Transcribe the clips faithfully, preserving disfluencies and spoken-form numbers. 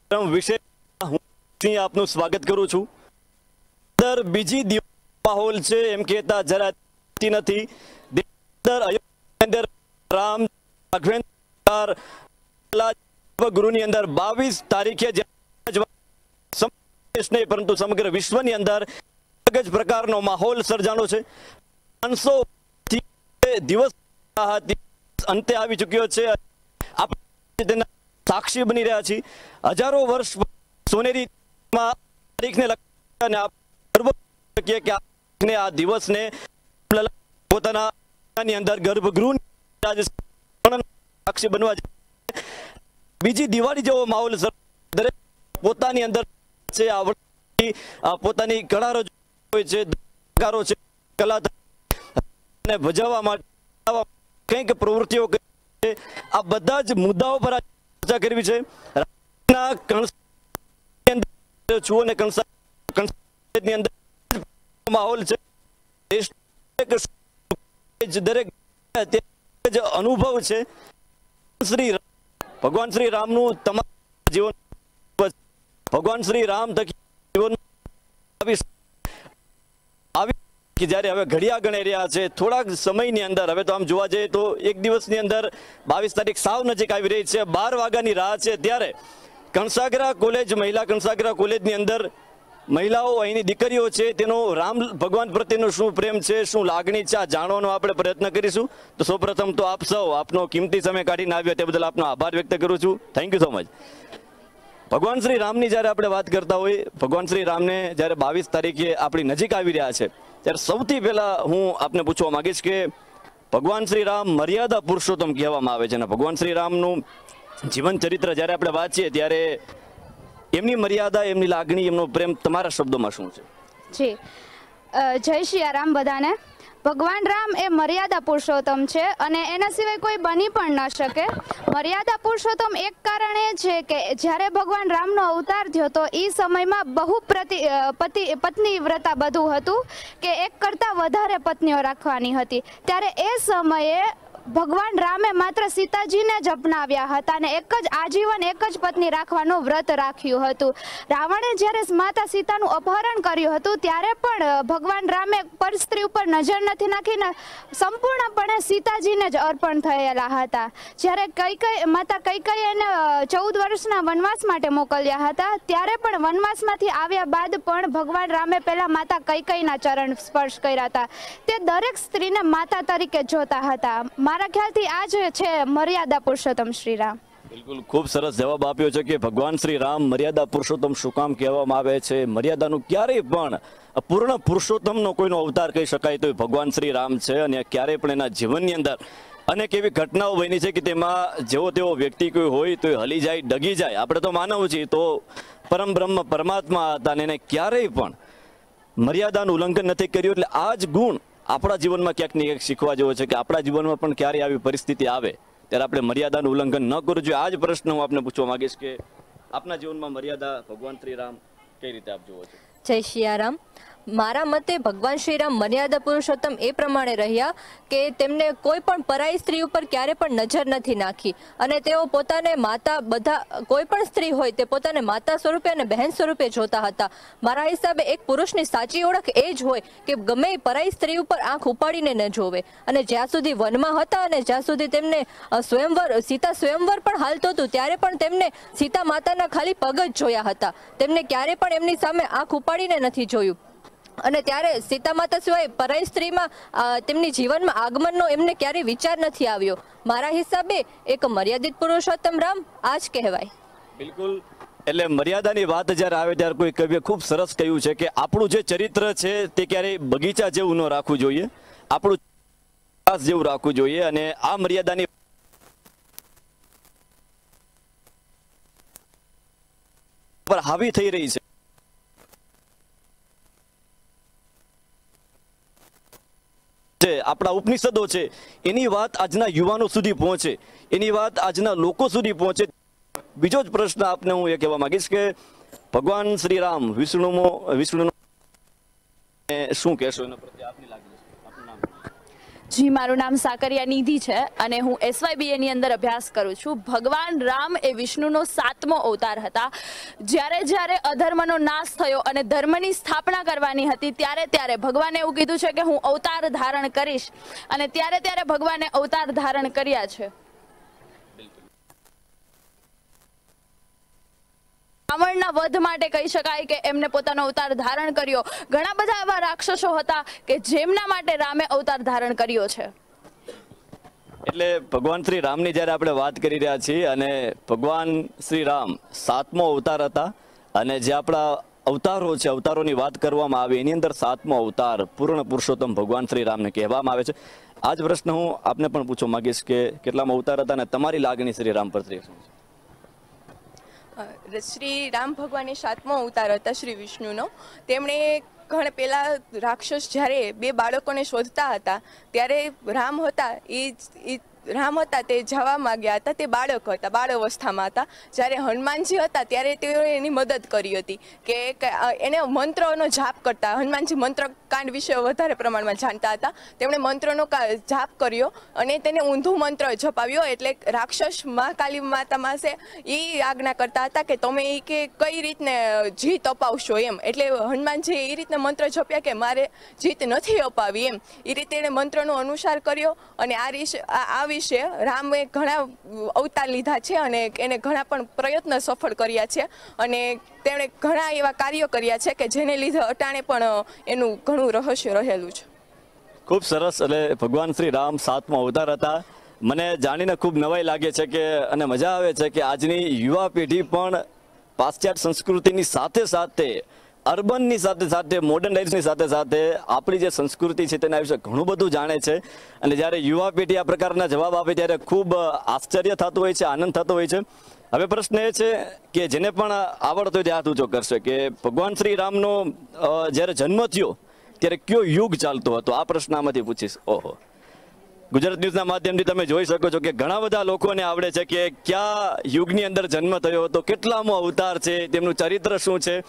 વિશે હું આપનું સ્વાગત કરું છું। દર બીજી દિવસ માહોલ છે એમ કહેતા જરા નથી। અંદર રામ રાઘવેન્દ્ર ગુરુની અંદર બાવીસ તારીખે નહીં પરંતુ સમગ્ર વિશ્વની અંદર અલગ જ પ્રકારનો માહોલ સર્જાણો છે। પાંચસો દિવસ અંતે આવી ચૂક્યો છે। આપણે સાક્ષી બની રહ્યા છીએ। હજારો વર્ષ સોનેરી તારીખને લઈને કે આ દિવસને પોતાના અંદર ગર્ભગૃહ સાક્ષી બનવા બીજી દિવાળી જેવો માહોલ દરેક પોતાની અંદર છે। પોતાની કળા રજૂ હોય છે, છે કલા ભજવવા માટે કંઈક પ્રવૃત્તિઓ છે। આ બધા જ મુદ્દાઓ પર ચર્ચા કરવી છે। માહોલ છે દરેક અનુભવ છે। શ્રી ભગવાન શ્રી રામનું તમામ જીવન ભગવાન શ્રી રામ થકી જીવન આવી જ્યારે હવે ઘડિયા ગણાઈ રહ્યા છે થોડાક સમયની અંદર। હવે તો આમ જોવા જઈએ તો એક દિવસની અંદર બાવીસ તારીખ સાવ નજીક આવી રહી છે। બાર વાગ્યાની રાહ છે ત્યારે કણસાગરા કોલેજ મહિલા કણસાગરા કોલેજની અંદર મહિલાઓ અહીંની દીકરીઓ છે તેનો રામ ભગવાન પ્રત્યેનો શું પ્રેમ છે, શું લાગણી છે, આ જાણવાનો આપણે પ્રયત્ન કરીશું। તો સૌપ્રથમ તો આપ સૌ આપનો કિંમતી સમય કાઢીને આવ્યા તે બદલ આપનો આભાર વ્યક્ત કરું છું। Thank you so much. ભગવાન શ્રી રામની જ્યારે આપણે વાત કરતા હોય, ભગવાન શ્રી રામને જ્યારે બાવીસ તારીખે આપણી નજીક આવી રહ્યા છે ત્યારે સૌથી પહેલા હું આપને પૂછવા માંગીશ કે ભગવાન શ્રી રામ મર્યાદા પુરુષોત્તમ કહેવામાં આવે છે અને ભગવાન શ્રી રામનું જીવન ચરિત્ર જ્યારે આપણે વાંચીએ ત્યારે એમની મર્યાદા, એમની લાગણી, એમનો પ્રેમ તમારા શબ્દોમાં શું છે? જી જય શ્રી રામ બધાને। ભગવાન રામ એ મર્યાદા પુરુષોત્તમ છે અને એના સિવાય કોઈ બની પણ ન શકે। મર્યાદા પુરુષોત્તમ એક કારણ એ છે કે જ્યારે ભગવાન રામનો અવતાર થયો તો એ સમયમાં બહુ પ્રતિ પતિ પત્ની વ્રતા બધું હતું કે એક કરતાં વધારે પત્નીઓ રાખવાની હતી। ત્યારે એ સમયે ભગવાન રામે માત્ર સીતાજીને જ અપનાવ્યા હતા અને એક જ આજીવન એક જ પત્ની રાખવાનું વ્રત રાખ્યું હતું। રાવણે જ્યારે માતા સીતાનું અપહરણ કર્યું હતું ત્યારે પણ ભગવાન રામે પરસ્ત્રી ઉપર નજર નથી નાખીને સંપૂર્ણપણે સીતાજીને જ અર્પણ થયેલા હતા। જ્યારે કૈકેયી માતા કૈકેયી એને ચૌદ વર્ષના વનવાસ માટે મોકલ્યા હતા ત્યારે પણ વનવાસમાંથી આવ્યા બાદ પણ ભગવાન રામે પહેલા માતા કૈકેયીના ચરણ સ્પર્શ કર્યા હતા। તે દરેક સ્ત્રીને માતા તરીકે જોતા હતા। મારા ખ્યાલથી આ જ છે મર્યાદા પુરુષોત્તમ શ્રી રામ। બિલકુલ, ખૂબ સરસ જવાબ આપ્યો છે કે ભગવાન શ્રી રામ મર્યાદા પુરુષોત્તમ શું કામ કહેવામાં આવે છે? મર્યાદાનું ક્યારેય પણ પૂર્ણ પુરુષોત્તમનો કોઈનો અવતાર કહી શકાય તો ભગવાન શ્રી રામ છે અને ક્યારેય પણ એના જીવનની અંદર અનેક એવી ઘટનાઓ બની છે કે તેમાં જેવો તેવો વ્યક્તિ કોઈ હોય તો હલી જાય, ડગી જાય। આપણે તો માનવ છીએ તો પરમ બ્રહ્મ પરમાત્મા હતા અને એને ક્યારેય પણ મર્યાદાનું ઉલ્લંઘન નથી કર્યું। એટલે આ જ ગુણ આપણા જીવનમાં ક્યાંક ને ક્યાંક શીખવા જેવો છે કે આપણા જીવનમાં પણ ક્યારે આવી પરિસ્થિતિ આવે ત્યારે આપણે મર્યાદાનું ઉલ્લંઘન ન કરવું જોઈએ। આ જ પ્રશ્ન હું આપને પૂછવા માંગીશ કે આપના જીવનમાં મર્યાદા ભગવાન શ્રી રામ કઈ રીતે આપ જુઓ છો? જય સિયારામ। મારા મતે ભગવાન શ્રીરામ મર્યાદા પુરુષોત્તમ એ પ્રમાણે રહ્યા કે તેમને કોઈ પણ પરાઈ સ્ત્રી ઉપર ક્યારે પણ નજર નથી નાખી અને તેઓ પોતાને માતા, બધા કોઈ પણ સ્ત્રી હોય તે પોતાને માતા સ્વરૂપે અને બહેન સ્વરૂપે જોતા હતા। મારા હિસાબે એક પુરુષની સાચી ઓળખ એ જ હોય કે ગમે પરાઈ સ્ત્રી ઉપર આંખ ઉપાડીને ન જોવે અને જ્યાં સુધી વનમાં હતા અને જ્યાં સુધી તેમને સ્વયંવર સીતા સ્વયંવર પણ હાલતું હતું ત્યારે પણ તેમને સીતા માતાના ખાલી પગ જ જોયા હતા। તેમને ક્યારે પણ એમની સામે આંખ ઉપાડીને નથી જોયું અને ત્યારે સીતા માતા સિવાય પરાઈ સ્ત્રીમાં તેમની જીવનમાં આગમનનો એમને ક્યારેય વિચાર નથી આવ્યો। મારા હિસાબે એક મર્યાદિત પુરુષોત્તમ રામ આ જ કહેવાય। બિલકુલ, એટલે મર્યાદાની વાત જ્યારે આવે ત્યારે કોઈ કવિએ ખૂબ સરસ કહ્યું છે કે આપણું જે ચરિત્ર છે તે ક્યારેય બગીચા જેવું ન રાખવું જોઈએ, આપણું જેવું રાખવું જોઈએ અને આ મર્યાદાની પર હાવી થઈ રહી છે। આપણા ઉપનિષદો છે એની વાત આજના યુવાનો સુધી પહોંચે, એની વાત આજના લોકો સુધી પહોંચે। બીજો જ પ્રશ્ન આપને હું એ કહેવા માંગીશ કે ભગવાન શ્રી રામ વિષ્ણુમાં વિષ્ણુ શું કહેશો એના પ્રત્યે આપની લાગણી? આપનું નામ? જી, મારું નામ સાકરિયા નિધિ છે અને હું એસવાયબીએ ની અંદર અભ્યાસ કરું છું. ભગવાન રામ એ વિષ્ણુનો સાતમો અવતાર હતા. જ્યારે જ્યારે અધર્મનો નાશ થયો અને ધર્મની સ્થાપના કરવાની હતી ત્યારે ત્યારે ભગવાને એવું કીધું છે કે હું અવતાર ધારણ કરીશ અને ત્યારે ત્યારે ભગવાને અવતાર ધારણ કર્યા છે. રાવણના વધ માટે કહી શકાય કે એમને પોતાનો અવતાર ધારણ કર્યો. ઘણા બધા એવા રાક્ષસો હતા કે જેમના માટે રામે અવતાર ધારણ કર્યો છે. એટલે ભગવાન શ્રી રામની જ્યારે આપણે વાત કરી રહ્યા છીએ અને ભગવાન શ્રી રામ સાતમો અવતાર હતા અને જે આપણા અવતારો છે અવતારોની વાત કરવામાં આવે એની અંદર સાતમો અવતાર પૂર્ણ પુરુષોત્તમ ભગવાન શ્રી રામને કહેવામાં આવે છે. આ જ પ્રશ્ન હું આપને પણ પૂછવા માંગીશ કે કેટલામાં અવતાર હતા અને તમારી લાગણી શ્રી રામ પ્રત્યે શું છે? શ્રી રામ ભગવાન એ સાતમો અવતાર હતા શ્રી વિષ્ણુનો. તેમણે ઘણા પહેલા રાક્ષસ જ્યારે બે બાળકોને શોધતા હતા ત્યારે રામ હતા એ રામ હતા તે જવા માંગ્યા હતા. તે બાળક હતા, બાળ અવસ્થામાં હતા. જ્યારે હનુમાનજી હતા ત્યારે તેઓએ એની મદદ કરી હતી કે એને મંત્રોનો જાપ કરતા. હનુમાનજી મંત્ર કાંડ વિશે વધારે પ્રમાણમાં જાણતા હતા. તેમણે મંત્રનો જાપ કર્યો અને તેને ઊંધું મંત્ર જપાવ્યો. એટલે રાક્ષસ મહાકાલી માતા પાસે એ આજ્ઞા કરતા હતા કે તમે એ કે કઈ રીતને જીત અપાવશો એમ. એટલે હનુમાનજી એ રીતના મંત્ર જપ્યા કે મારે જીત નથી અપાવી એમ. એ રીતે એણે મંત્રનો અનુસાર કર્યો અને આ રીતે આ વિશે રામે ઘણા અવતાર લીધા છે અને એને ઘણા પણ પ્રયત્ન સફળ કર્યા છે અને તેમણે ઘણા એવા કાર્યો કર્યા છે કે જેને લીધે અટાણે પણ એનું ઘણું રહસ્ય રહેલું છે. ખૂબ સરસ. એટલે ભગવાન શ્રી રામ સાતમો અવતાર હતા. મને જાણીને ખૂબ નવાઈ લાગે છે કે અને મજા આવે છે કે આજની યુવા પેઢી પણ પાશ્ચાત્ય સંસ્કૃતિની સાથે સાથે અર્બનની સાથે સાથે મોડર્ન લાઈફની સાથે સાથે આપણી જે સંસ્કૃતિ છે તેના વિશે ઘણું બધું જાણે છે અને જ્યારે યુવા પેઢી આ પ્રકારના જવાબ આપે ત્યારે ખૂબ આશ્ચર્ય થતું હોય છે, આનંદ થતો હોય છે. હવે પ્રશ્ન એ છે કે જેને પણ આવડતો હોય તે હાથ ઊંચો કરશે કે ભગવાન શ્રી રામનો જ્યારે જન્મ થયો ત્યારે કયો યુગ ચાલતો હતો? આ પ્રશ્ન આમાંથી પૂછીશ. ઓહો, ગુજરાત ન્યૂઝના માધ્યમથી તમે જોઈ શકો છો કે ઘણા બધા લોકોને આવડે છે કે કયા યુગની અંદર જન્મ થયો હતો, કેટલામો અવતાર છે, તેમનું ચરિત્ર શું છે.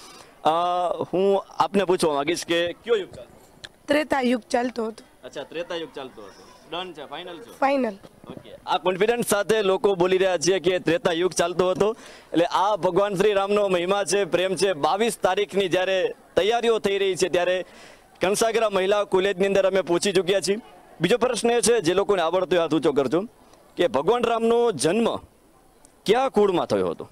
હું આપને પૂછવા માંગીશ કે કયો યુગ ચાલતો? ત્રેતા યુગ ચાલતો હતો. અચ્છા, ત્રેતા યુગ ચાલતો હતો. ડન છે, ફાઇનલ છે? ફાઇનલ. ઓકે, આ કોન્ફિડન્સ સાથે લોકો બોલી રહ્યા છે કે ત્રેતા યુગ ચાલતો હતો. એટલે આ ભગવાન શ્રી રામનો મહિમા છે, પ્રેમ છે. બાવીસ તારીખની જ્યારે તૈયારીઓ થઈ રહી છે ત્યારે કંસાગરા મહિલા કોલેજની અંદર અમે પહોંચી ચૂક્યા છીએ. બીજો પ્રશ્ન એ છે, જે લોકોને આવડતો હાથ ઊંચો કરજો, કે ભગવાન રામનો જન્મ કયા કુળમાં થયો હતો?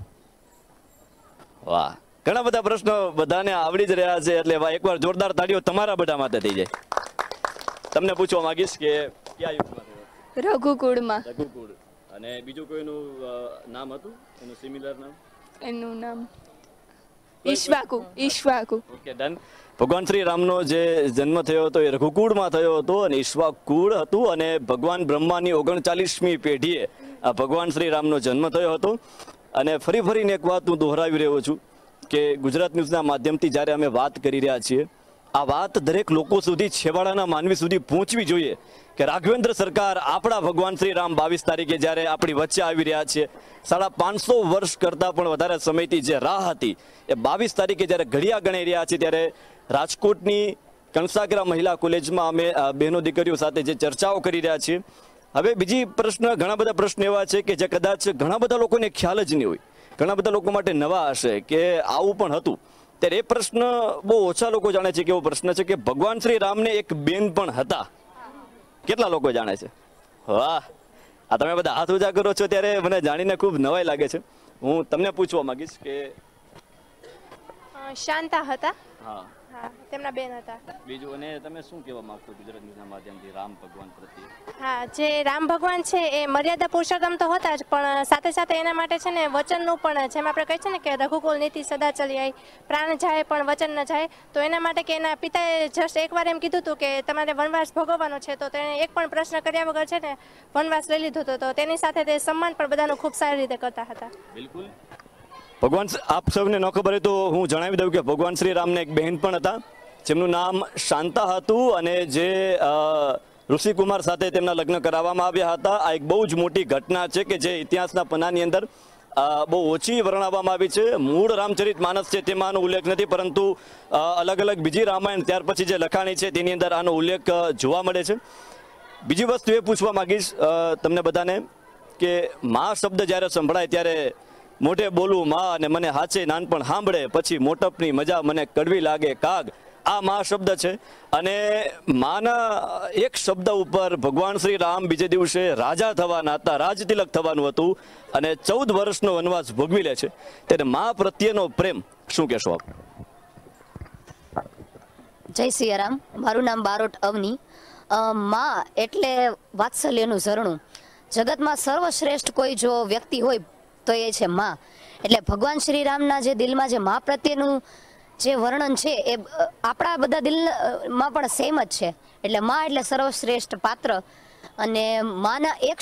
વાહ, ઘણા બધા પ્રશ્નો બધાને આવડી જ રહ્યા છે. એટલે એકવાર જોરદાર તાળીઓ તમારા બધા માટે થઈ જાય. તમને પૂછવા માંગીશ કે કયા યુગમાં થયો? રઘુકુળમાં. રઘુકુળ. અને બીજું કોઈનું નામ હતું એનું સિમિલર નામ? એનું નામ ઈશ્વાકુ. ઈશ્વાકુ. Okay, done. ભગવાન શ્રી રામનો જે જન્મ થયો હતો એ રઘુકુળમાં થયો હતો અને ઈશ્વાકુળ હતું અને ભગવાન બ્રહ્માની ઓગણચાલીસમી પેઢીએ આ ભગવાન શ્રી રામનો જન્મ થયો હતો. અને ફરી ફરીને એક વાત હું દોહરાવી રહ્યો છું કે ગુજરાત ન્યૂઝના માધ્યમથી જ્યારે અમે વાત કરી રહ્યા છીએ આ વાત દરેક લોકો સુધી, છેવાડાના માનવી સુધી પહોંચવી જોઈએ કે રાઘવેન્દ્ર સરકાર આપણા ભગવાન શ્રી રામ બાવીસ તારીખે જ્યારે આપણી વચ્ચે આવી રહ્યા છે, સાડા પાંચસો વર્ષ કરતાં પણ વધારે સમયથી જે રાહ હતી એ બાવીસ તારીખે જ્યારે ઘડિયા ગણાઈ રહ્યા છે ત્યારે રાજકોટની કંસાગરા મહિલા કોલેજમાં અમે બહેનો દીકરીઓ સાથે જે ચર્ચાઓ કરી રહ્યા છીએ. હવે બીજી પ્રશ્ન, ઘણા બધા પ્રશ્નો એવા છે કે જે કદાચ ઘણા બધા લોકોને ખ્યાલ જ નહીં હોય, ઘણા બધા લોકો માટે નવા હશે કે આવું પણ હતું. ત્યારે એ પ્રશ્ન બહુ ઓછા લોકો જાણે છે કે એવો પ્રશ્ન છે કે ભગવાન શ્રી રામને એક બેન પણ હતા. કેટલા લોકો જાણે છે? વાહ, આ તમે બધા હાથ ઊંચા કરો છો ત્યારે મને જાણીને ખૂબ નવાઈ લાગે છે. હું તમને પૂછવા માંગીશ કે શાંતા હતા. હા હા, તેમના બેન હતા. બીજું, અને તમે શું કહેવા માંગતો ગુજરાત ન્યૂઝના માધ્યમથી રામ ભગવાન પ્રત્યે? હા, જે રામ ભગવાન છે એ મર્યાદા પુરુષોત્તમ તો હતા જ, પણ સાથે સાથે એના માટે છે ને વચનનું પણ, જેમ આપણે કહીએ છીએ ને કે રઘુકુળ નીતિ સદા ચલી આવી, પ્રાણ જાય પણ વચન ન જાય. તો એના માટે કે એના પિતાએ જસ્ટ એકવાર એમ કીધું હતું કે તમારે વનવાસ ભોગવવાનો છે, તો તેણે એક પણ પ્રશ્ન કર્યા વગર છે ને વનવાસ લઈ લીધો હતો. તો તેની સાથે તે સન્માન પણ બધાનું ખૂબ સારી રીતે કરતા હતા. બિલકુલ. ભગવાન, આપ સૌને ન ખબર હોય તો હું જણાવી દઉં કે ભગવાન શ્રી રામને એક બહેન પણ હતા જેમનું નામ શાંતા હતું અને જે ઋષિકુમાર સાથે તેમના લગ્ન કરાવવામાં આવ્યા હતા. આ એક બહુ જ મોટી ઘટના છે કે જે ઇતિહાસના પન્નાની અંદર બહુ ઓછી વર્ણવવામાં આવી છે. મૂળ રામચરિત માનસ છે તેમાં આનો ઉલ્લેખ નથી, પરંતુ અલગ અલગ બીજી રામાયણ ત્યાર પછી જે લખાણી છે તેની અંદર આનો ઉલ્લેખ જોવા મળે છે. બીજી વસ્તુ એ પૂછવા માંગીશ તમને બધાને કે મા શબ્દ જ્યારે સંભળાય ત્યારે મોઢે બોલવું માં અને મને હાચે નાનપણ સાંભળે પછી મોટપની મજા મને કડવી લાગે કાગ, આ મા શબ્દ છે. અને માના એક શબ્દ ઉપર ભગવાન શ્રી રામ બીજે દિવસે રાજા થવાના હતા, રાજતિલક થવાનું હતું અને ચૌદ વર્ષનો વનવાસ ભોગવી લે છે. ત્યારે મા પ્રત્યેનો પ્રેમ શું કહેશો આપ? જય સિયારામ. મારું નામ બારોટ અવની. માં એટલે વાત્સલ્યનું ઝરણું. જગતમાં સર્વશ્રેષ્ઠ કોઈ જો વ્યક્તિ હોય તો એ છે માં. એટલે ભગવાન શ્રી રામના જે દિલમાં જે માં પ્રત્યેનું જે વર્ણન છે એ આપણા બધા દિલમાં પણ સેમ જ છે. એટલે માં એટલે સર્વશ્રેષ્ઠ પાત્ર. અને માના એક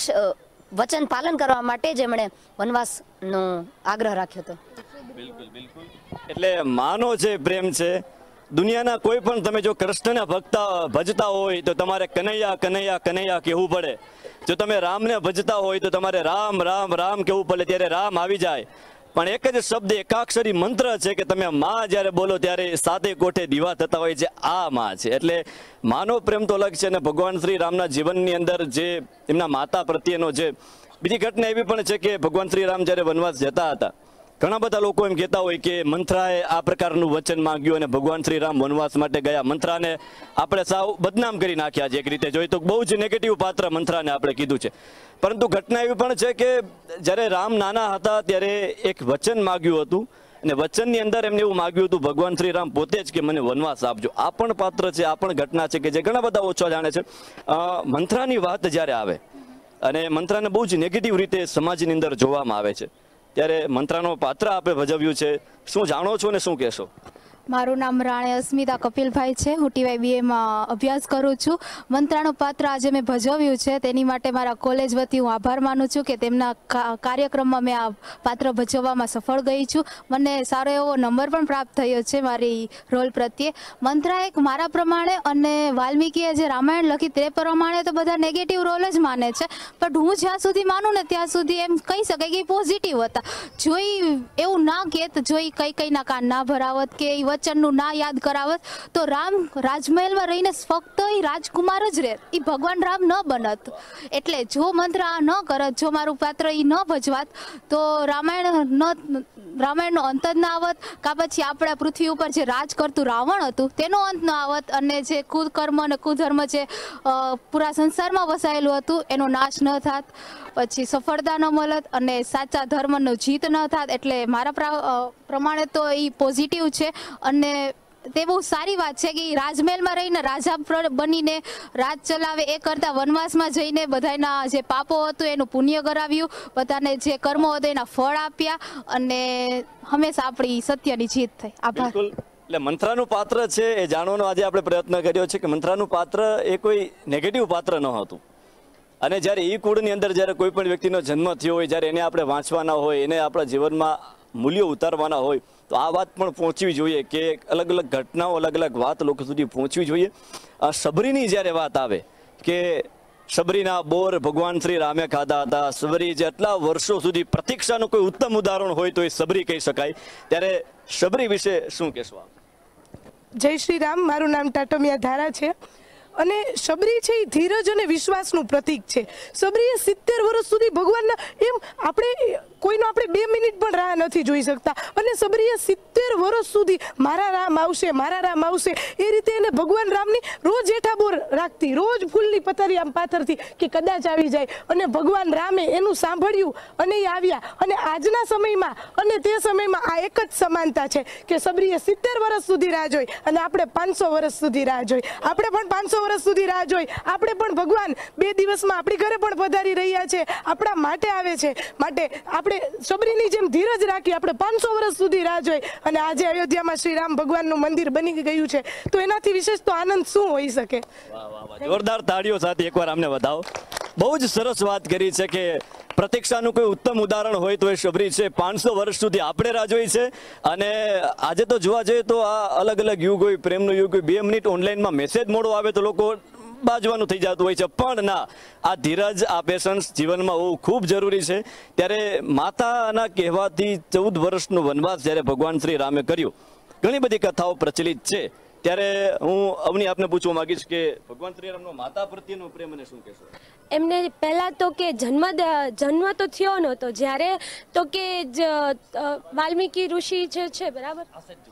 વચન પાલન કરવા માટે જ એમણે વનવાસનો આગ્રહ રાખ્યો હતો. બિલકુલ બિલકુલ. એટલે માનો જે પ્રેમ છે, દુનિયાના કોઈ પણ તમે જો કૃષ્ણના ભક્ત ભજતા હોય તો તમારે કનૈયા કનૈયા કનૈયા કહેવું પડે. જો તમે રામને ભજતા હોય તો તમારે રામ રામ રામ કહેવું પડે, ત્યારે રામ આવી જાય. પણ એક જ શબ્દ એકાક્ષરી મંત્ર છે કે તમે માં જ્યારે બોલો ત્યારે સાતે કોઠે દીવા થતા હોય છે, આ માં છે. એટલે માનો પ્રેમ તો અલગ છે. અને ભગવાન શ્રી રામના જીવનની અંદર જે એમના માતા પ્રત્યેનો જે બીજી ઘટના એવી પણ છે કે ભગવાન શ્રી રામ જ્યારે વનવાસ જતા હતા, ઘણા બધા લોકો એમ કહેતા હોય કે મંથરાએ આ પ્રકારનું વચન માંગ્યું અને ભગવાન શ્રી રામ વનવાસ માટે ગયા. મંથરાને આપણે સાવ બદનામ કરી નાખ્યા છે એક રીતે જોઈએ તો, બહુ જ નેગેટિવ પાત્ર મંથરાને આપણે કીધું છે. પરંતુ ઘટના એવી પણ છે કે જ્યારે રામ નાના હતા ત્યારે એક વચન માગ્યું હતું અને વચનની અંદર એમને એવું માગ્યું હતું ભગવાન શ્રી રામ પોતે જ કે મને વનવાસ આપજો. આ પણ પાત્ર છે, આ પણ ઘટના છે કે જે ઘણા બધા ઓછા જાણે છે. મંથરાની વાત જ્યારે આવે અને મંથરાને બહુ જ નેગેટિવ રીતે સમાજની અંદર જોવામાં આવે છે, ત્યારે મંત્રાનો પાત્ર આપે ભજવ્યું છે. શું જાણો છો ને શું કહેશો? મારું નામ રાણે અસ્મિતા કપિલભાઈ છે. હું ટીવાય બીએમાં અભ્યાસ કરું છું. મંત્રાનું પાત્ર આજે મેં ભજવ્યું છે તેની માટે મારા કોલેજ વતી હું આભાર માનું છું કે તેમના કાર્યક્રમમાં મેં આ પાત્ર ભજવવામાં સફળ ગઈ છું. મને સારો એવો નંબર પણ પ્રાપ્ત થયો છે મારી રોલ પ્રત્યે. મંત્રા એક મારા પ્રમાણે અને વાલ્મીકીએ જે રામાયણ લખી તે પ્રમાણે તો બધા નેગેટિવ રોલ જ માને છે, પણ હું જ્યાં સુધી માનું ને ત્યાં સુધી એમ કહી શકાય કે પોઝિટિવ હતા. જોઈ એવું ના કહેત, જોઈ કઈ કઈના કાન ના ભરાવત કે વચનનું ના યાદ કરાવત તો રામ રાજમહેલમાં રહીને ફક્ત એ રાજકુમાર જ રહે, એ ભગવાન રામ ન બનત. એટલે જો મંત્ર આ ન કરત, જો મારું પાત્ર એ ન ભજવાત તો રામાયણ ન રામાયણનો અંત જ ના આવત, કાં પછી આપણા પૃથ્વી ઉપર જે રાજ કરતું રાવણ હતું તેનો અંત ન આવત, અને જે કુકર્મ અને કુધર્મ જે પૂરા સંસારમાં વસાયેલું હતું એનો નાશ ન થાત, પછી સફળતા ન મળત અને સાચા ધર્મનો જીત ન થાત. એટલે મારા પ્રમાણે તો એ પોઝિટિવ છે અને તે બહુ સારી વાત છે કે રાજમહેલમાં રહીને રાજા બનીને રાજ ચલાવે એ કરતાં વનવાસમાં જઈને બધાના જે પાપો હતું એનું પુણ્ય કરાવ્યું, બધાને જે કર્મો હતું એના ફળ આપ્યા અને હંમેશા આપણી સત્યની જીત થઈ. આભાર. એટલે મંત્રાનું પાત્ર છે એ જાણવાનો આજે આપણે પ્રયત્ન કર્યો છે કે મંત્રાનું પાત્ર એ કોઈ નેગેટિવ પાત્ર ન હતું. અને જ્યારે એ કુળની અંદર જ્યારે કોઈ પણ વ્યક્તિનો જન્મ થયો હોય, જ્યારે એને આપણે વાંચવાના હોય, એને આપણા જીવનમાં મૂલ્યો ઉતારવાના હોય તો આ વાત પણ પહોંચવી જોઈએ કે અલગ અલગ ઘટનાઓ અલગ અલગ વાત લોકો સુધી પહોંચવી જોઈએ. સબરીની જ્યારે વાત આવે કે સબરીના બોર ભગવાન શ્રી રામે ખાધા હતા, સબરી જે આટલા વર્ષો સુધી પ્રતીક્ષાનું કોઈ ઉત્તમ ઉદાહરણ હોય તો એ સબરી કહી શકાય. ત્યારે સબરી વિશે શું કહેશો આપ? જય શ્રી રામ. મારું નામ ટાટમિયા ધારા છે અને સબરી છે એ ધીરજ અને વિશ્વાસનું પ્રતીક છે. સબરીએ સિત્તેર વર્ષ સુધી ભગવાનના એમ આપણે કોઈનો આપણે બે મિનિટ પણ રાહ નથી જોઈ શકતા અને સબરીએ સિત્તેર વર્ષ સુધી મારા રામ આવશે મારા રામ આવશે એ રીતે એને ભગવાન રામની રોજ એઠા બોર રાખતી, રોજ ફૂલની પથારી આમ પાથરતી કે કદાચ આવી જાય. અને ભગવાન રામે એનું સાંભળ્યું અને એ આવ્યા. અને આજના સમયમાં અને તે સમયમાં આ એક જ સમાનતા છે કે સબરીએ સિત્તેર વર્ષ સુધી રાહ જોઈ અને આપણે પાંચસો વર્ષ સુધી રાહ જોઈ. આપણે પણ પાંચસો વર્ષ સુધી રાહ જોઈ. આપણે પણ ભગવાન બે દિવસમાં આપણી ઘરે પણ પધારી રહ્યા છે, આપણા માટે આવે છે. માટે આપણે સબરીની જેમ ધીરજ રાખી આપણે પાંચસો વર્ષ સુધી રાહ જોઈ અને આજે અયોધ્યામાં શ્રી રામ ભગવાનનું મંદિર બની ગયું છે તો એનાથી વિશેષ તો આનંદ શું હોઈ શકે? જોરદાર તાળીઓ સાથે એકવાર અમને વધાવો. બહુ જ સરસ વાત કરી છે કે પ્રતીક્ષાનું કોઈ ઉત્તમ ઉદાહરણ હોય તો એ સબરી છે. પાંચસો વર્ષ સુધી આપણે રાહ જોઈ છે અને આજે તો જોવા જઈએ તો આ અલગ અલગ યુગ હોય, પ્રેમનો યુગ હોય, બે મિનિટ ઓનલાઈનમાં મેસેજ મોડો આવે તો લોકો બાજવાનું થઈ જતું હોય છે, પણ ના, આ ધીરજ આ પેશન્સ જીવનમાં હોવું ખૂબ જરૂરી છે. ત્યારે માતાના કહેવાથી ચૌદ વર્ષનો વનવાસ જ્યારે ભગવાન શ્રી રામે કર્યું, ઘણી બધી કથાઓ પ્રચલિત છે ત્યારે હું અવની આપને પૂછવા માંગીશ કે ભગવાન શ્રી રામનો માતા પ્રત્યેનો પ્રેમ અને શું કહેશો? એમને પહેલાં તો કે જન્મ જન્મ તો થયો નહોતો જ્યારે તો કે વાલ્મીકી ઋષિ જે છે બરાબર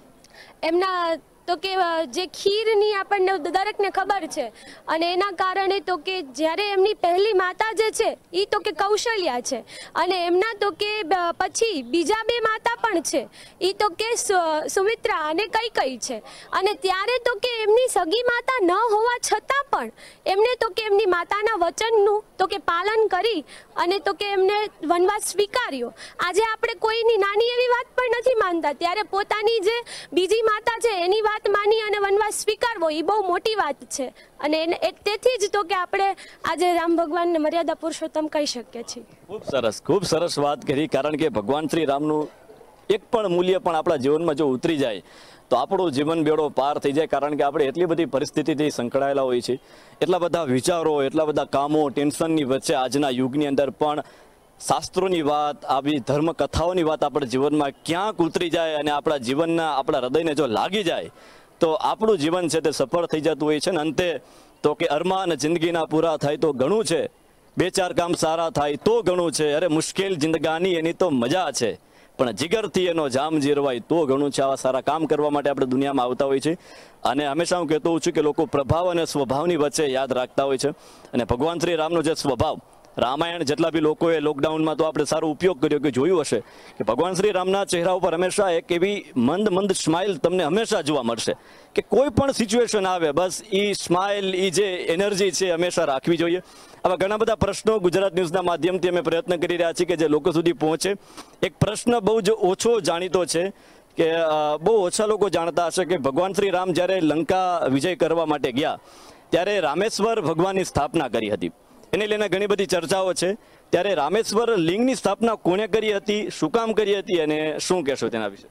એમના તો કે જે ખીરની આપણને દરેકને ખબર છે અને એના કારણે તો કે જ્યારે એમની પહેલી માતા જે છે એ તો કે કૌશલ્યા છે અને એમના તો કે પછી બીજા બે માતા પણ છે એ તો કે સુમિત્રા અને કૈકેયી છે અને ત્યારે તો કે એમની સગી માતા ન હોવા છતાં પણ એમને તો કે એમની માતાના વચનનું તો કે પાલન કરી અને તો કે એમને વનવાસ સ્વીકાર્યો. આજે આપણે કોઈની નાની એવી વાત પણ નથી માનતા ત્યારે પોતાની જે બીજી માતા છે એની વાત માની અને વનવાસ સ્વીકારવો એ બહુ મોટી વાત છે અને તેથી જ તો કે આપણે આજે રામ ભગવાનને મર્યાદા પુરુષોત્તમ કહી શકીએ છીએ. ખૂબ સરસ ખૂબ સરસ વાત કરી, કારણ કે ભગવાન શ્રી રામનું એક પણ મૂલ્ય પણ આપણા જીવનમાં જો ઉતરી જાય તો આપણું જીવન બેડો પાર થઈ જાય, કારણ કે આપણે એટલી બધી પરિસ્થિતિથી સંકળાયેલા હોય છે, એટલા બધા વિચારો, એટલા બધા કામો, ટેન્શનની વચ્ચે આજના યુગની અંદર પણ શાસ્ત્રોની વાત, આવી ધર્મ કથાઓની વાત આપણા જીવનમાં ક્યાંક ઉતરી જાય અને આપણા જીવનના આપણા હૃદયને જો લાગી જાય તો આપણું જીવન છે તે સફળ થઈ જતું હોય છે. ને અંતે તો કે અરમાન જિંદગીના પૂરા થાય તો ઘણું છે, બે ચાર કામ સારા થાય તો ઘણું છે, અરે મુશ્કેલ જિંદગાની એની તો મજા છે, પણ જીગરથી એનો જામ જીરવાય તો ઘણું છે. આવા સારા કામ કરવા માટે આપણે દુનિયામાં આવતા હોય છે અને હંમેશા હું કહેતો હોઉં છું કે લોકો પ્રભાવ અને સ્વભાવની વચ્ચે યાદ રાખતા હોય છે અને ભગવાન શ્રી રામનો જે સ્વભાવ, રામાયણ જેટલા બી લોકોએ લોકડાઉનમાં તો આપણે સારો ઉપયોગ કર્યો કે જોયું હશે કે ભગવાન શ્રી રામના ચહેરા ઉપર હંમેશા એક એવી મંદ મંદ સ્માઇલ તમને હંમેશા જોવા મળશે કે કોઈ પણ સિચ્યુએશન આવે બસ એ સ્માઇલ, એ જે એનર્જી છે હંમેશા રાખવી જોઈએ. આવા ઘણા બધા પ્રશ્નો ગુજરાત ન્યૂઝના માધ્યમથી અમે પ્રયત્ન કરી રહ્યા છીએ કે જે લોકો સુધી પહોંચે. એક પ્રશ્ન બહુ જ ઓછો જાણીતો છે કે બહુ ઓછા લોકો જાણતા હશે કે ભગવાન શ્રી રામ જ્યારે લંકા વિજય કરવા માટે ગયા ત્યારે રામેશ્વર ભગવાનની સ્થાપના કરી હતી. એને લઈને ઘણી બધી ચર્ચાઓ છે. ત્યારે રામેશ્વર લિંગની સ્થાપના કોણે કરી હતી, શું કામ કરી હતી અને શું કહેશો તેના વિશે?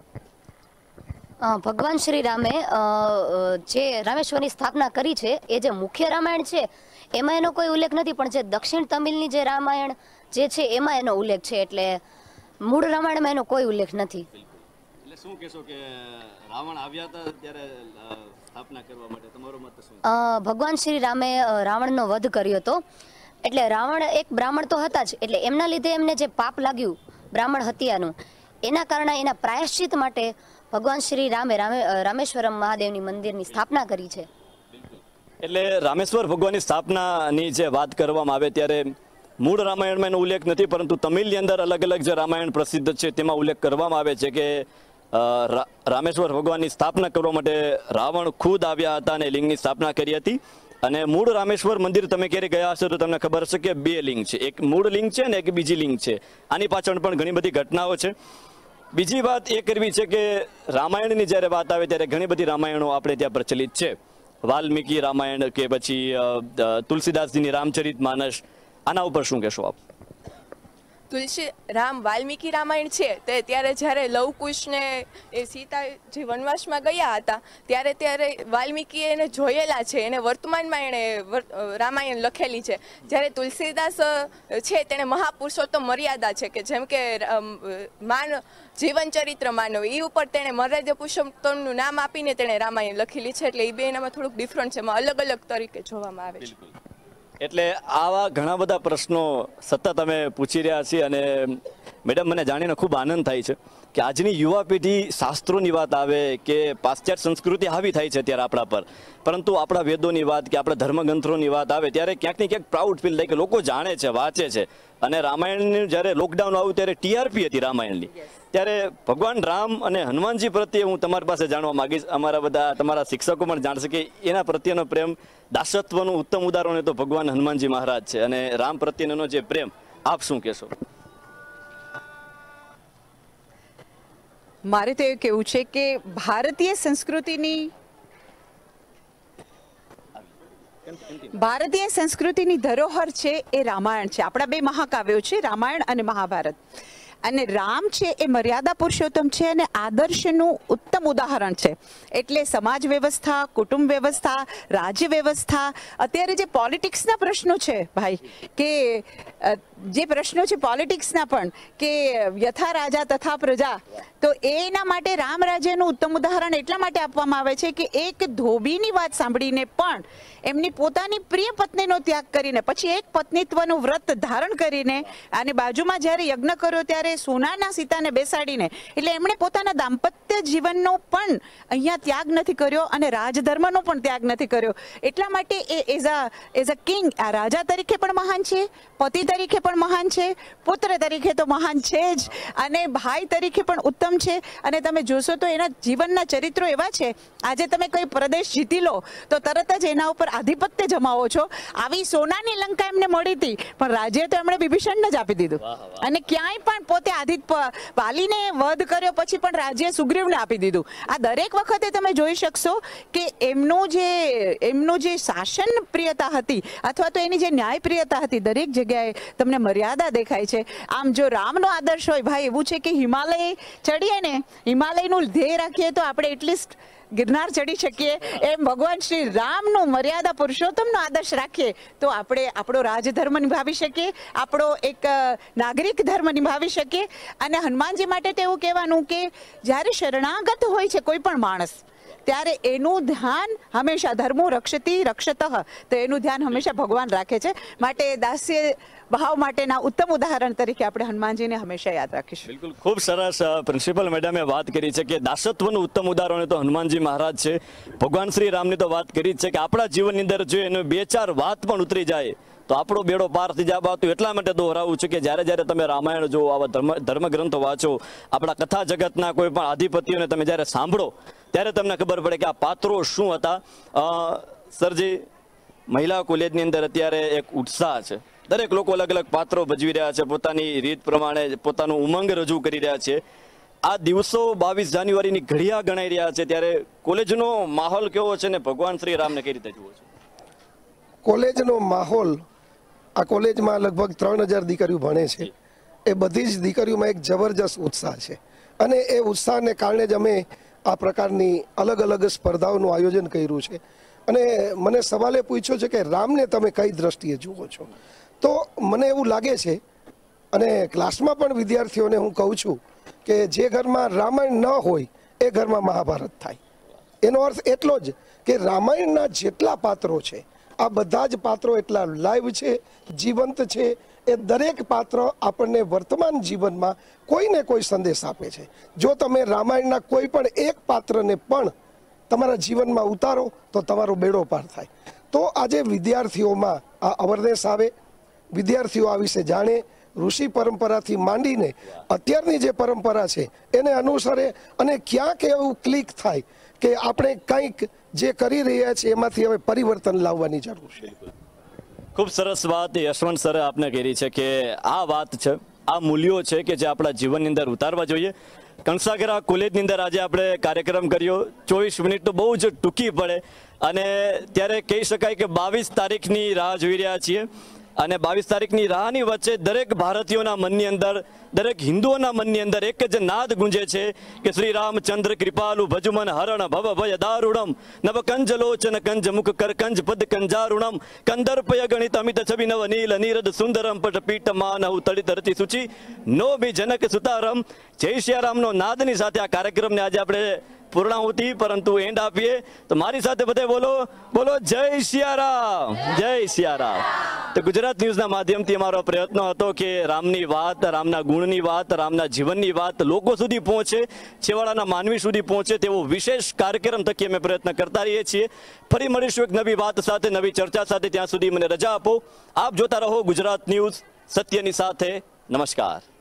ભગવાન શ્રી રામે જે રામેશ્વરની સ્થાપના કરી છે એ જે મુખ્ય રામાયણ છે એમાં એનો કોઈ ઉલ્લેખ નથી, પણ જે દક્ષિણ તમિલની જે રામાયણ જે છે એમાં એનો ઉલ્લેખ છે, એટલે મૂળ રામાયણમાં એનો કોઈ ઉલ્લેખ નથી. એટલે શું કહેશો કે રાવણ આવ્યા હતા ત્યારે સ્થાપના કરવા માટે તમારો મત શું? ભગવાન શ્રી રામે રાવણનો વધ કર્યો હતો, એટલે રાવણ એક બ્રાહ્મણ તો હતા જ, એટલે એમના લીધે એમને જે પાપ લાગ્યું બ્રાહ્મણ હત્યાનું, એના કારણે એના પ્રાયશ્ચિત માટે ભગવાન શ્રી રામે રામેશ્વરમ મહાદેવની મંદિરની સ્થાપના કરી છે. એટલે રામેશ્વર ભગવાનની સ્થાપનાની જે વાત કરવામાં આવે ત્યારે મૂળ રામાયણમાં એનો ઉલ્લેખ નથી, પરંતુ તમિલની અંદર અલગ અલગ જે રામાયણ પ્રસિદ્ધ છે તેમાં ઉલ્લેખ કરવામાં આવે છે કે રામેશ્વર ભગવાનની સ્થાપના કરવા માટે રાવણ ખુદ આવ્યા હતા અને લિંગની સ્થાપના કરી હતી. અને મૂળ રામેશ્વર મંદિર તમે ક્યારે ગયા હશો તો તમને ખબર હશે કે બે લિંગ છે, એક મૂળ લિંગ છે અને એક બીજી લિંગ છે. આની પાછળ પણ ઘણી બધી ઘટનાઓ છે. બીજી વાત એ કરવી છે કે રામાયણની જ્યારે વાત આવે ત્યારે ઘણી બધી રામાયણો આપણે ત્યાં પ્રચલિત છે. વાલ્મીકી રામાયણ કે પછી તુલસીદાસજીની રામચરિત માનસ, આના ઉપર શું કહેશો આપ? તુલસી રામ વાલ્મીકી રામાયણ છે તે ત્યારે જ્યારે લવકુશને એ સીતા જે વનવાસમાં ગયા હતા ત્યારે ત્યારે વાલ્મીકીએ એને જોયેલા છે, એને વર્તમાનમાં એણે રામાયણ લખેલી છે. જ્યારે તુલસીદાસ છે તેણે મહાપુરુષોત્તમ મર્યાદા છે કે જેમ કે માન જીવન ચરિત્ર માનવ એ ઉપર તેણે મર્યાદા પુરુષોત્તમનું નામ આપીને તેણે રામાયણ લખેલી છે. એટલે એ બે એનામાં થોડુંક ડિફરન્ટ છે, એમાં અલગ અલગ તરીકે જોવામાં આવે છે. એટલે આવા ઘણા બધા પ્રશ્નો સતત અમે પૂછી રહ્યા છીએ અને મેડમ મને જાણીને ખૂબ આનંદ થાય છે કે આજની યુવા પેઢી શાસ્ત્રોની વાત આવે કે પાશ્ચાત્ય સંસ્કૃતિ હાવી થાય છે અત્યારે આપણા પર, પરંતુ આપણા વેદોની વાત કે આપણા ધર્મગ્રંથોની વાત આવે ત્યારે ક્યાંક ને ક્યાંક પ્રાઉડ ફીલ થાય કે લોકો જાણે છે, વાંચે છે. અને રામાયણનું જ્યારે લોકડાઉન આવ્યું ત્યારે ટીઆરપી હતી રામાયણની, ત્યારે ભગવાન રામ અને હનુમાનજી પ્રત્યે હું તમારી પાસે જાણવા માંગીશ, અમારા બધા તમારા શિક્ષકો પણ જાણશે કે એના પ્રત્યેનો પ્રેમ, દાસત્વનું ઉત્તમ ઉદાહરણ તો ભગવાન હનુમાનજી મહારાજ છે. અને રામ પ્રત્યેનો જે પ્રેમ, આપ શું કહેશો? મારે તો એવું કહેવું છે કે ભારતીય સંસ્કૃતિની ભારતીય સંસ્કૃતિની ધરોહર છે એ રામાયણ છે. આપણા બે મહાકાવ્યો છે રામાયણ અને મહાભારત. અને રામ છે એ મર્યાદા પુરુષોત્તમ છે અને આદર્શનું ઉત્તમ ઉદાહરણ છે. એટલે સમાજ વ્યવસ્થા, કુટુંબ વ્યવસ્થા, રાજ્ય વ્યવસ્થા, અત્યારે જે પોલિટિક્સના પ્રશ્નો છે ભાઈ, કે જે પ્રશ્નો છે પોલિટિક્સના પણ, કે યથા રાજા તથા પ્રજા, તો એના માટે રામ રાજ્યનું ઉત્તમ ઉદાહરણ એટલા માટે આપવામાં આવે છે કે એક ધોબીની વાત સાંભળીને પણ એમની પોતાની પ્રિય પત્નીનો ત્યાગ કરીને, પછી એક પત્નીત્વનું વ્રત ધારણ કરીને, અને બાજુમાં જ્યારે યજ્ઞ કર્યો ત્યારે સોનાના સીતાને બેસાડીને, એટલે એમણે પોતાના દાંપત્ય જીવનનો પણ અહીંયા ત્યાગ નથી કર્યો અને રાજધર્મનો પણ ત્યાગ નથી કર્યો. એટલા માટે એ as a as a king, આ રાજા તરીકે પણ મહાન છે, પતિ તરીકે પણ મહાન છે, પુત્ર તરીકે તો મહાન છે જ, અને ભાઈ તરીકે પણ ઉત્તમ છે. અને તમે જોશો તો એના જીવનના ચરિત્રો એવા છે, આજે તમે કોઈ પ્રદેશ જીતી લો તો તરત જ એના ઉપર આધિપત્ય જમાવો છો. આવી સોનાની લંકા એમને મળી હતી, પણ રાજ્ય તો એમણે વિભીષણને જ આપી દીધું. અને ક્યાંય પણ પોતે આધિપ વાલીને વધ કર્યો પછી પણ રાજ્ય સુગ્રીવને આપી દીધું. આ દરેક વખતે તમે જોઈ શકશો કે એમનું જે એમનું જે શાસન પ્રિયતા હતી, અથવા તો એની જે ન્યાય પ્રિયતા હતી, દરેક જગ્યાએ તમને મર્યાદા દેખાય છે. આમ જો રામનો આદર્શ હોય ભાઈ, એવું છે કે હિમાલય ચડીએ ને, હિમાલયનું ધ્યેય રાખીએ તો આપણે એટલીસ્ટ ગિરનાર ચડી શકીએ, એમ ભગવાન શ્રી રામનું મર્યાદા પુરુષોત્તમનો આદર્શ રાખીએ તો આપણે આપણો રાજધર્મ નિભાવી શકીએ, આપણો એક નાગરિક ધર્મ નિભાવી શકીએ. અને હનુમાનજી માટે તો એવું કહેવાનું કે જ્યારે શરણાગત હોય છે કોઈ પણ માણસ, ત્યારે એનું ધ્યાન હંમેશા ધર્મો રક્ષતી રક્ષતઃ, તો એનું ધ્યાન હંમેશા ભગવાન રાખે છે. માટે દાસ્ય ભાવ માટેના ઉત્તમ ઉદાહરણ તરીકે આપણે હનુમાનજીને હંમેશા યાદ રાખીશું. બિલકુલ, ખૂબ સરસ પ્રિન્સિપલ મેડમે વાત કરી છે કે દાસત્વનું ઉત્તમ ઉદાહરણ તો હનુમાનજી મહારાજ છે. ભગવાન શ્રી રામની તો વાત કરી છે કે આપણા જીવનની અંદર જો એનો બે ચાર વાત પણ ઉતરી જાય તો આપણો બેડો પાર થઈ જાય. બાતું એટલા માટે દોહરાવું છે કે જ્યારે જ્યારે તમે રામાયણ જો, આવા ધર્મ ધર્મગ્રંથો વાંચો, આપણા કથા જગતના કોઈ પણ આધિપત્યોને તમે જ્યારે સાંભળો ત્યારે તમને ખબર પડે કે આ પાત્રો શું હતા. સરજી, મહિલા કોલેજની અંદર અત્યારે એક ઉત્સાહ છે, દરેક લોકો અલગ અલગ પાત્રો ભજવી રહ્યા છે, પોતાની રીત પ્રમાણે પોતાનું ઉમંગ રજૂ કરી રહ્યા છે. આ દિવસો બાવીસ જાન્યુઆરીની ઘડિયા ગણાઈ રહ્યા છે, ત્યારે કોલેજનો માહોલ કેવો છે ને ભગવાન શ્રી રામને કઈ રીતે જુઓ છો? કોલેજનો માહોલ, આ કોલેજમાં લગભગ ત્રણ હજાર દીકરીઓ ભણે છે. એ બધી જ દીકરીઓમાં એક જબરજસ્ત ઉત્સાહ છે, અને એ ઉત્સાહને કારણે જ અમે આ પ્રકારની અલગ અલગ સ્પર્ધાઓનું આયોજન કર્યું છે. અને મને સવાલ એ પૂછ્યો છે કે રામને તમે કઈ દ્રષ્ટિએ જુઓ છો, તો મને એવું લાગે છે, અને ક્લાસમાં પણ વિદ્યાર્થીઓને હું કહું છું કે જે ઘરમાં રામાયણ ન હોય એ ઘરમાં મહાભારત થાય. એનો અર્થ એટલો જ કે રામાયણના જેટલા પાત્રો છે, આ બધા જ પાત્રો એટલા લાઈવ છે, જીવંત છે. એ દરેક પાત્ર આપણને વર્તમાન જીવનમાં કોઈને કોઈ સંદેશ આપે છે. જો તમે રામાયણના કોઈ પણ એક પાત્રને પણ તમારા જીવનમાં ઉતારો તો તમારો બેડો પાર થાય. તો આજે વિદ્યાર્થીઓમાં આ અવેરનેસ આવે, વિદ્યાર્થીઓ આ વિશે જાણે, ઋષિ પરંપરાથી માંડીને અત્યારની જે પરંપરા છે એને અનુસરે, અને ક્યાંક એવું ક્લિક થાય કે આપણે કંઈક જે કરી રહ્યા છીએ એમાંથી હવે પરિવર્તન લાવવાની જરૂર છે. ખૂબ સરસ વાત યશવંત સરે આપને કરી છે કે આ વાત છે, આ મૂલ્યો છે કે જે આપણા જીવનની અંદર ઉતારવા જોઈએ. કણસાગરા કોલેજની અંદર આજે આપણે કાર્યક્રમ કર્યો. ચોવીસ મિનિટ તો બહુ જ ટૂંકી પડે, અને ત્યારે કહી શકાય કે બાવીસ તારીખની રાહ જોઈ રહ્યા છીએ. અને બાવીસ તારીખની રાહની વચ્ચે દરેક ભારતીયોના મનની અંદર, દરેક હિન્દુઓના મનની અંદર એક જ નાદ ગુંજે છે કે શ્રી રામચંદ્ર કૃપાલુ ભજમન હરણ ભવ ભય દારુણમ નવ કંજ લોચન કંજ મુખ કર કંજ પદ કંજારુણમ કંદર્પય ગણિત અમિત છબી નવ નીલ નીરદ સુંદરમ પટ પીઠ માનહુ તળિત રતિ સૂચિ નો બી જનક સુતારમ. જય સિયારામનો નાદની સાથે આ કાર્યક્રમને આજે આપણે પૂર્ણાહુતિ પરંતુ એન્ડ આપીએ. તો મારી સાથે બધે બોલો બોલો જય સિયારામ, જય સિયારામ. તો ગુજરાત ન્યૂઝના માધ્યમથી અમારો પ્રયત્ન હતો કે રામની વાત, રામના ગુણની વાત, રામના જીવનની વાત લોકો સુધી પહોંચે, છેવાડાના માનવી સુધી પહોંચે તેવો વિશેષ કાર્યક્રમ થકી અમે પ્રયત્ન કરતા રહીએ છીએ. ફરી મળીશું એક નવી વાત સાથે, નવી ચર્ચા સાથે. ત્યાં સુધી મને રજા આપો. આપ જોતા રહો ગુજરાત ન્યૂઝ, સત્યની સાથે. નમસ્કાર.